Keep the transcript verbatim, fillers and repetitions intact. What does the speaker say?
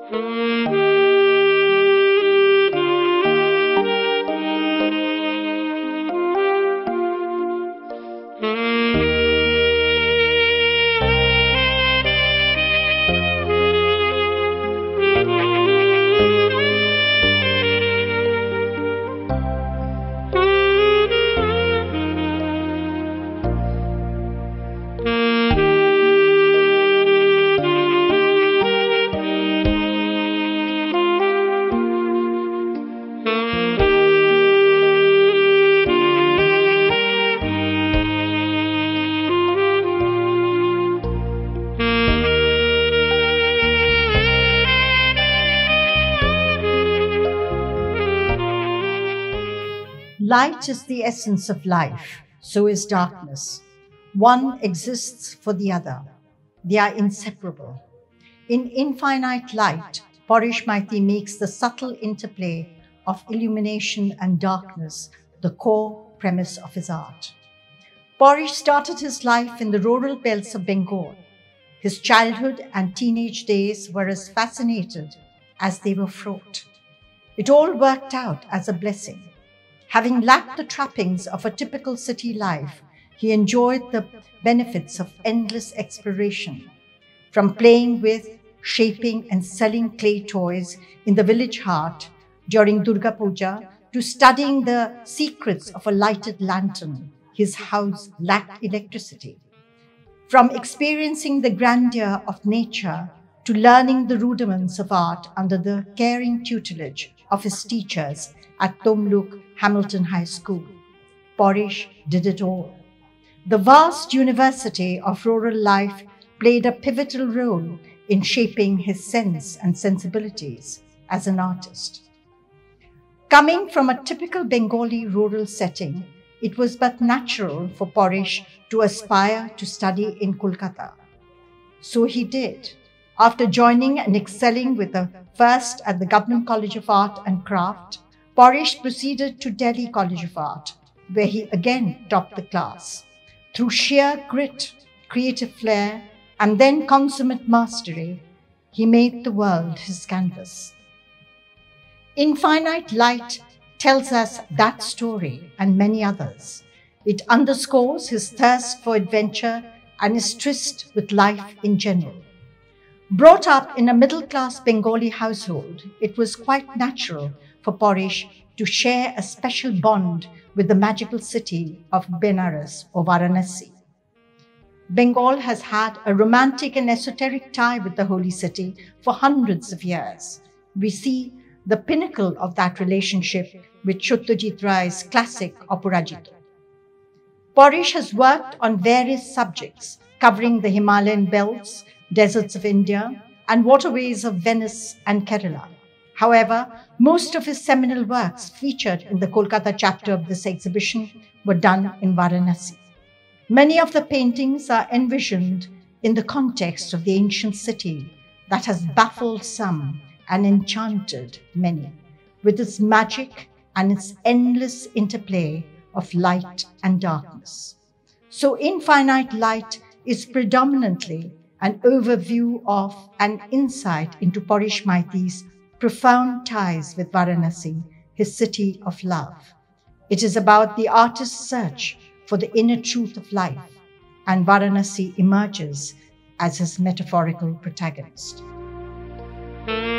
Light is the essence of life, so is darkness. One exists for the other. They are inseparable. In Infinite Light, Paresh Maity makes the subtle interplay of illumination and darkness the core premise of his art. Paresh started his life in the rural belts of Bengal. His childhood and teenage days were as fascinating as they were fraught. It all worked out as a blessing. Having lacked the trappings of a typical city life, he enjoyed the benefits of endless exploration. From playing with, shaping and selling clay toys in the village heart during Durga Puja to studying the secrets of a lighted lantern, his house lacked electricity. From experiencing the grandeur of nature to learning the rudiments of art under the caring tutelage of his teachers at Tomluk Hamilton High School, Paresh did it all. The vast university of rural life played a pivotal role in shaping his sense and sensibilities as an artist. Coming from a typical Bengali rural setting, it was but natural for Paresh to aspire to study in Kolkata. So he did. After joining and excelling with the first at the Government College of Art and Craft, Paresh proceeded to Delhi College of Art, where he again topped the class. Through sheer grit, creative flair, and then consummate mastery, he made the world his canvas. Infinite Light tells us that story and many others. It underscores his thirst for adventure and his tryst with life in general. Brought up in a middle-class Bengali household, it was quite natural for Paresh to share a special bond with the magical city of Benares or Varanasi. Bengal has had a romantic and esoteric tie with the holy city for hundreds of years. We see the pinnacle of that relationship with Satyajit Ray's classic Aparajito. Paresh has worked on various subjects covering the Himalayan belts, deserts of India, and waterways of Venice and Kerala. However, most of his seminal works featured in the Kolkata chapter of this exhibition were done in Varanasi. Many of the paintings are envisioned in the context of the ancient city that has baffled some and enchanted many, with its magic and its endless interplay of light and darkness. So Infinite Light is predominantly an overview of and insight into Paresh Maity's profound ties with Varanasi, his city of love. It is about the artist's search for the inner truth of life, and Varanasi emerges as his metaphorical protagonist.